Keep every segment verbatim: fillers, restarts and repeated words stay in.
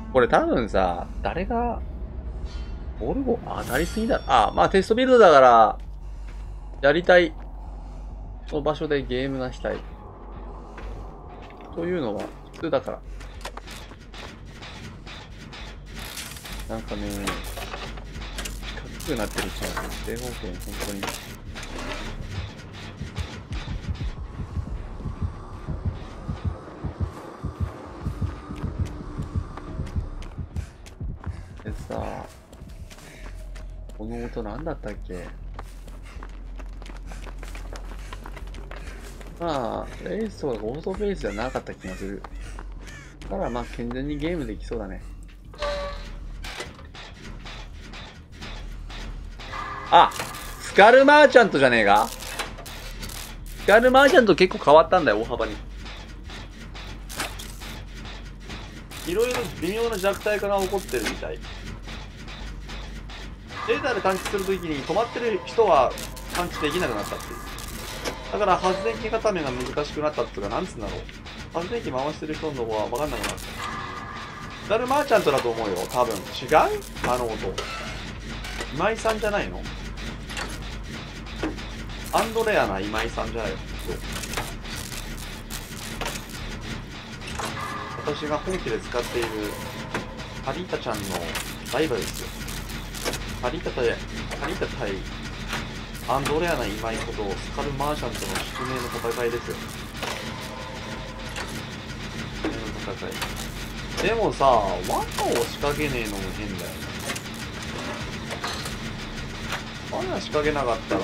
これ多分さ、誰が、ボルゴ、あ、当たりすぎだ。あ、まあテストビルドだから、やりたい、その場所でゲームがしたい。というのは、普通だから。なんかね、低くなってるし、正方形、本当に。でさ、この音なんだったっけ？まあ、レースとかオートベースじゃなかった気がする。だからまあ、健全にゲームできそうだね。あ、スカルマーチャントじゃねえか？スカルマーチャント結構変わったんだよ、大幅に。いろいろ微妙な弱体化が起こってるみたい。データで探知するときに止まってる人は探知できなくなったっていう。だから発電機固めが難しくなったっていうか、なんつうんだろう。発電機回してる人の方は分かんなくなった。スカルマーチャントだと思うよ、多分。違う？あの音。今井さんじゃないの？アンドレアな今井さんじゃないの？私が本気で使っているハリータちゃんのライバルですよ。ハリータ対、ハリータ対アンドレアな今井ことスカルマーチャントの宿命の戦いですよ。宿命の戦い。でもさ、罠を仕掛けねえのも変だよね。罠仕掛けなかったら、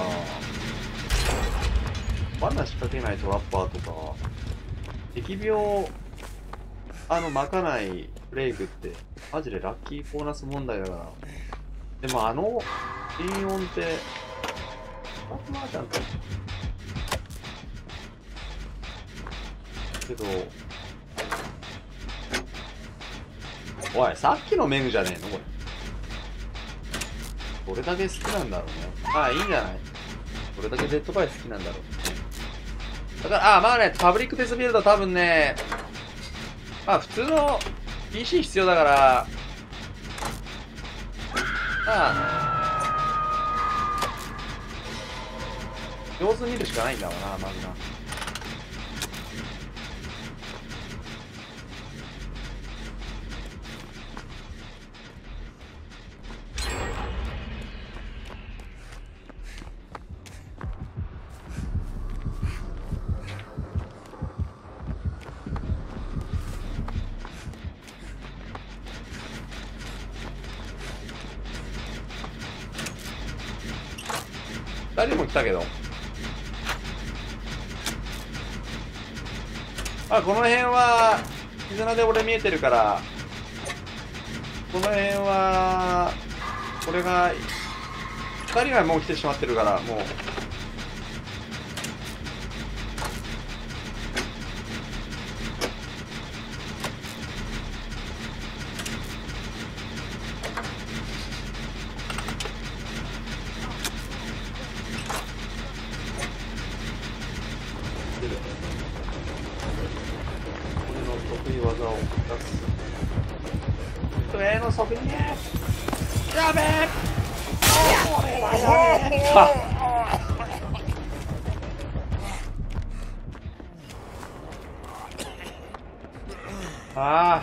罠仕掛けないトラッパーとか、疫病、あの、巻かないプレイグって、マジでラッキーボーナス問題だから。でもあの、心音って、マーちゃんと。けど、おい、さっきのメグじゃねえのこれ。どれだけ好きなんだろうね。まあいいんじゃない？どれだけデッドバイ好きなんだろう。だから、あ、まあね、パブリックテストビルド多分ね、まあ普通の ピーシー 必要だから、まあ、様子見るしかないんだろうな、まずな。二人も来たけど。あ、この辺は、絆で俺見えてるから、この辺は、これが、二人はもう来てしまってるから、もう。上の側にやべえああ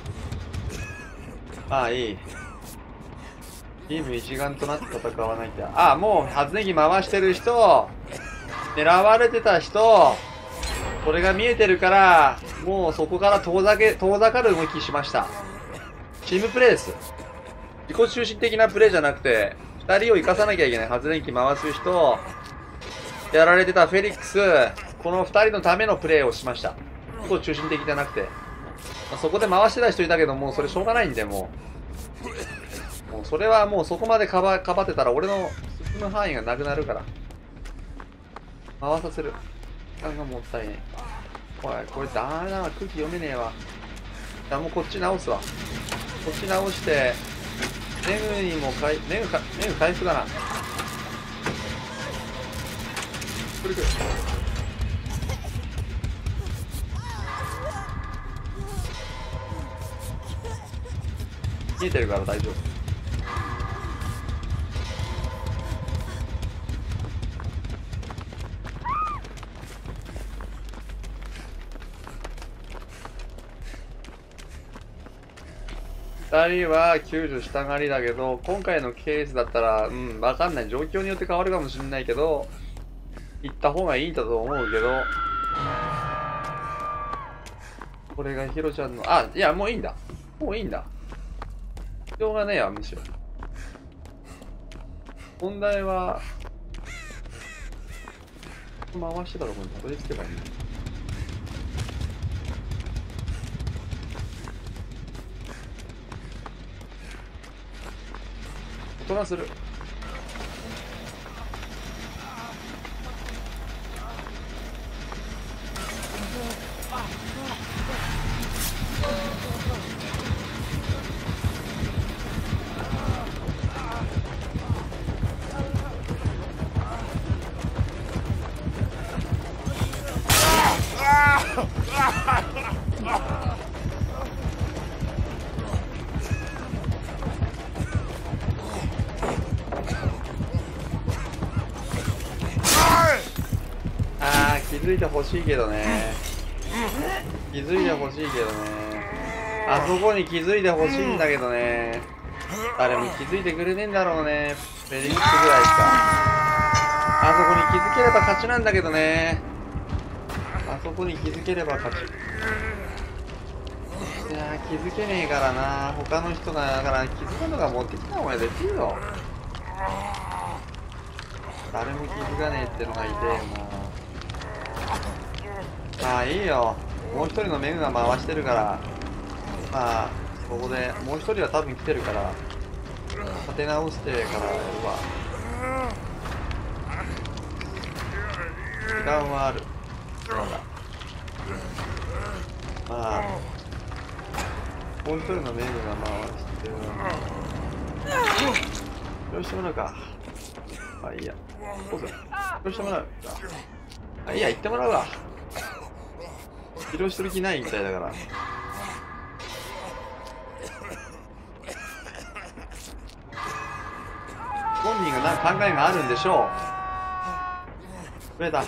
まあいい。チーム一丸となって戦わなきゃ。ああ、もう発電機回してる人、狙われてた人、これが見えてるから、もうそこから遠ざけ、遠ざかる動きしました。チームプレーです。自己中心的なプレーじゃなくて、二人を生かさなきゃいけない発電機回す人、やられてたフェリックス、この二人のためのプレーをしました。自己中心的じゃなくて。まあ、そこで回してた人いたけど、もうそれしょうがないんで、もう。もうそれはもうそこまでかば、かばってたら俺の進む範囲がなくなるから。回させる。時間がもったいねえ。おい、これダメだな。空気読めねえわ。じゃあもうこっち直すわ。こっち直して、ネグにもかい、ネグか、ネグ回復だな。来る来る。 見えてるから大丈夫。ふたりは救助したがりだけど、今回のケースだったら、うん、わかんない。状況によって変わるかもしれないけど、行った方がいいんだと思うけど、これがヒロちゃんの、あ、いや、もういいんだ。もういいんだ。必要がねえわ、むしろ。問題は、回してたところにたどり着けばいいんだ。大人する。気づいてほしいけどね。気づいてほしいけどね。あそこに気づいてほしいんだけどね。誰も気づいてくれねえんだろうね。フェリックスぐらいしか。あそこに気づければ勝ちなんだけどね。あそこに気づければ勝ち。いやー、気づけねえからな。他の人が、だから気づくのが持ってきた方ができるよ。誰も気づかねえってのがいてえよな。まあいいよ。もう一人のメグが回してるから、まあここでもう一人は多分来てるから立て直してからやるわ。時間はある。まだまあもう一人のメグが回してる。よしてもらうか。まあいいや。どうぞ。よしてもらうか。あ、いいや、行ってもらうわ。治療してる気ないみたいだから。本人が何か考えがあるんでしょう。増えた。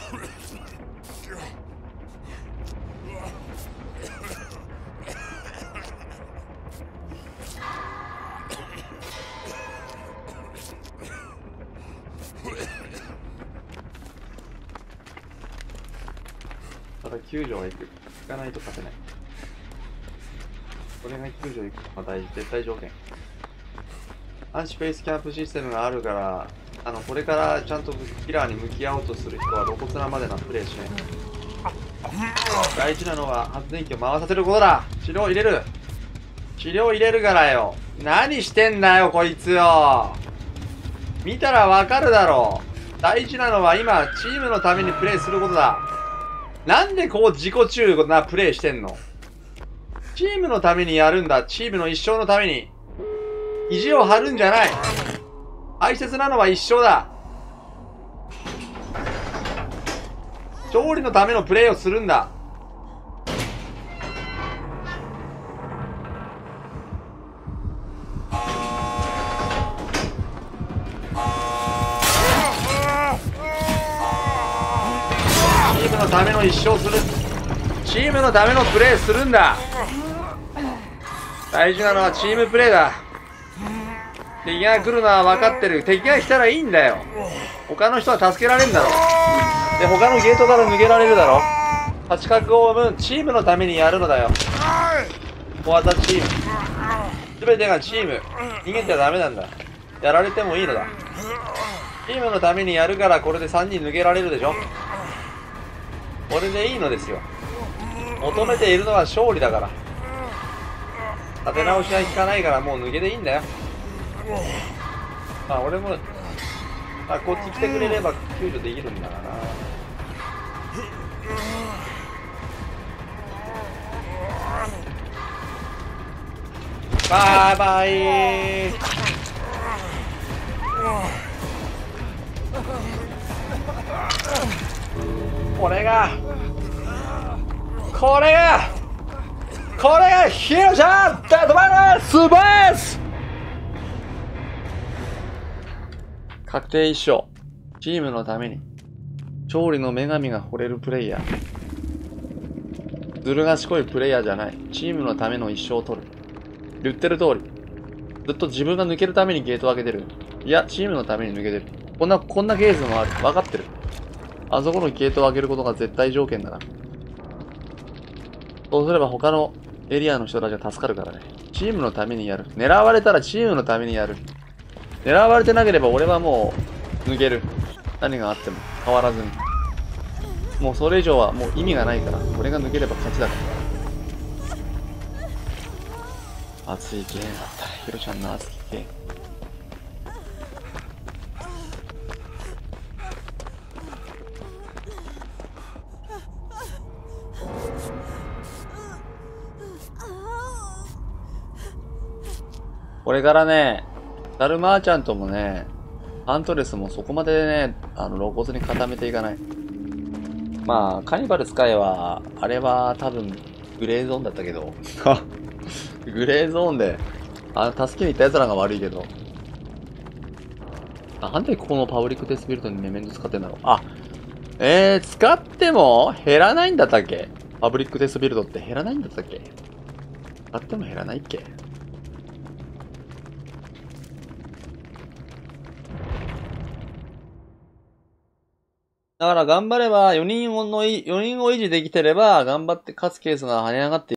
ただ救助は行く。行かないと勝てない。これが救助行くのが大事、絶対条件。アンチフェイスキャンプシステムがあるから、あのこれからちゃんとキラーに向き合おうとする人は露骨なまでなプレイしない。大事なのは発電機を回させることだ。治療入れる。治療入れるからよ。何してんだよこいつよ。見たらわかるだろう。大事なのは今チームのためにプレイすることだ。なんでこう自己中なプレイしてんの。チームのためにやるんだ。チームの一生のために。意地を張るんじゃない。大切なのは一生だ。勝利のためのプレイをするんだ。チームのための一生する。チームのためのプレーするんだ。大事なのはチームプレーだ。敵が来るのは分かってる。敵が来たらいいんだよ。他の人は助けられるんだろ。で他のゲートから抜けられるだろ。八角を生むチームのためにやるのだよ。小型チーム全てがチーム。逃げてはダメなんだ。やられてもいいのだ。チームのためにやるからこれでさんにん抜けられるでしょ。これでいいのですよ。求めているのは勝利だから。立て直しは効かないからもう抜けでいいんだよ。まあ俺もあこっち来てくれれば救助できるんだからな。バイバイ。これがこれがこれがヒロちゃんデッドバイススペース確定一勝。チームのために。勝利の女神が惚れるプレイヤー。ずる賢いプレイヤーじゃない。チームのための一勝を取る。言ってる通り。ずっと自分が抜けるためにゲートを開けてる。いや、チームのために抜けてる。こんな、こんなケースもある。分かってる。あそこのゲートを開けることが絶対条件だな。そうすれば他のエリアの人たちが助かるからね。チームのためにやる。狙われたらチームのためにやる。狙われてなければ俺はもう抜ける。何があっても変わらずに。もうそれ以上はもう意味がないから。俺が抜ければ勝ちだから。熱いゲームだった。ヒロちゃんの熱いゲーム。これからね、ダルマーチャントもね、ハントレスもそこまでね、あの、露骨に固めていかない。まあ、カニバルスカイは、あれは多分、グレーゾーンだったけど、グレーゾーンで、あの、助けに行った奴らが悪いけど、あ、なんでここのパブリックデスビルドにメメント使ってんだろう。あ、えー、使っても減らないんだったっけ？パブリックデスビルドって減らないんだったっけ？使っても減らないっけ？だから頑張れば、よにんの、よにんを維持できてれば、頑張って勝つケースが跳ね上がって